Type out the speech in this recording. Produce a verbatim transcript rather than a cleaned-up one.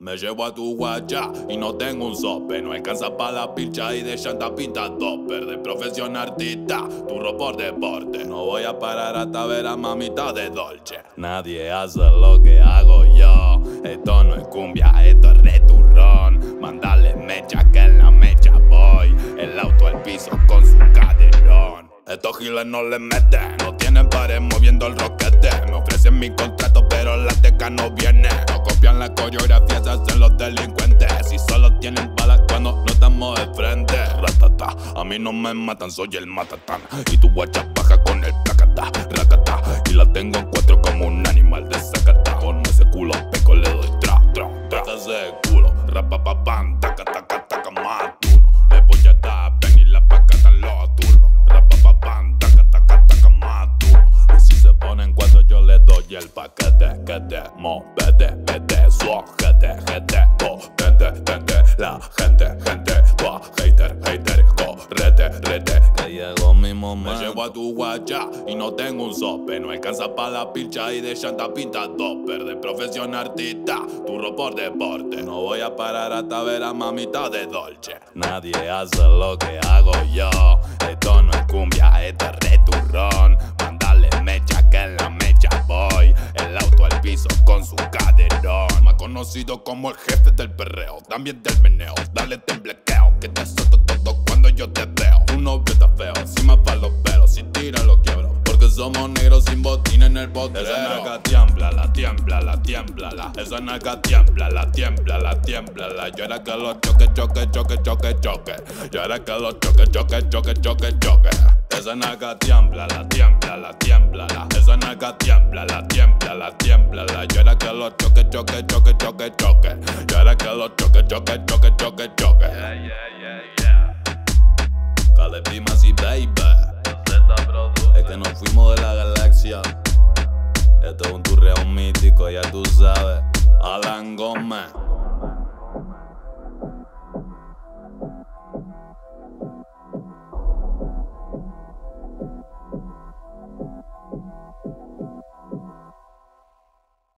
Me llevo a tu guacha y no tengo un sope. No alcanza pa' la pilcha y de llanta pinta topper. De profesión artista, turro por deporte. No voy a parar hasta ver a mamita de Dolce. Nadie hace lo que hago yo. Esto no es cumbia, esto es returrón. Mandale mecha que en la mecha voy. El auto al piso con su caderón. Estos giles no le meten, no tienen pared moviendo el roquete. Me ofrecen mi contrato pero la teca no viene. No copian la coreografía, se hacen los delincuentes. Y solo tienen balas cuando no estamos de frente. Ratata, a mí no me matan, soy el matatán. Y tu guacha baja con el placata, racata. Y la tengo en cuatro como un animal de zacata. Con ese culo peco le doy tra, tra, tra. Ese culo, rapapapam, taca, taca, taca, más duro. Le voy a dar ven y la pacata los turros. Rapapapam, taca, taca, taca, más duro. Y si se ponen cuatro yo le doy el paquete. Que te movete, vete, suajete, gente, potente, tente. La gente, gente, tu hater, hater, correte, rete. Que llegó mi momento. Me llevo a tu guacha y no tengo un sope. No alcanza pa' la pilcha y de llanta pinta topper. De profesión artista, turro por deporte. No voy a parar hasta ver a mamita de Dolce. Nadie hace lo que hago yo. Esto no es cumbia, esto es returrón. Mandale mecha que en la mecha voy. El auto al piso con su caderón. Más conocido como el jefe del perreo, también del meneo. Dale temblequeo, que te suelto todo cuando yo te veo. Tu novio está feo, encima pa' los pelos. Si tira lo quiebro, porque somos negros sin botín en el botero. Esa naca tiembla, la tiembla, la tiembla, la. Esa naca tiembla, la tiembla, la tiembla, la. Yo era que los choque, choque, choque, choque, choque. Yo era que los choque, choque, choque, choque, choque. Esa naca tiembla, la tiembla, la tiembla, la. Esa naca tiembla, la tiembla, la tiembla, la. Yo era que los choque, choque, choque, choque, choque. Yo era que los choque, choque, choque, choque, choque. Yeah, yeah, yeah, yeah. Calepimas y baby. Es que nos fuimos de la galaxia. Esto es un turreo mítico, ya tú sabes. Alan Gómez.